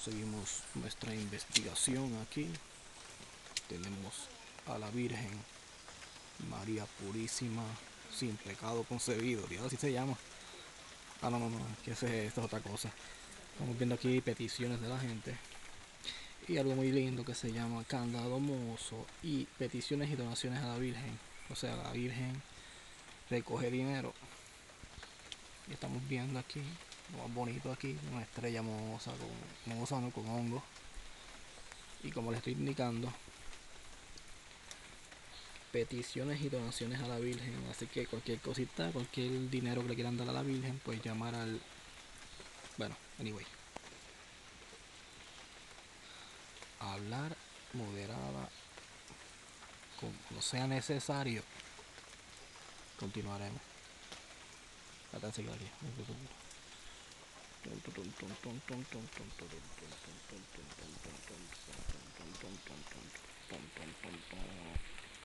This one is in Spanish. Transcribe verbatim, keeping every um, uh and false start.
Seguimos nuestra investigación aquí. Tenemos a la Virgen María Purísima, sin pecado concebido. Dios, así se llama. Ah, no, no, no, que ese, esto es otra cosa. Estamos viendo aquí peticiones de la gente. Y algo muy lindo que se llama candado mozo y peticiones y donaciones a la Virgen. O sea, la Virgen recoge dinero. Y estamos viendo aquí, lo más bonito aquí, una estrella moza con, moza, ¿no? Con hongo. Y como les estoy indicando, peticiones y donaciones a la Virgen. Así que cualquier cosita, cualquier dinero que le quieran dar a la Virgen, pues llamar al... Bueno, anyway. Hablar moderada, como sea necesario. Continuaremos. Atención aquí.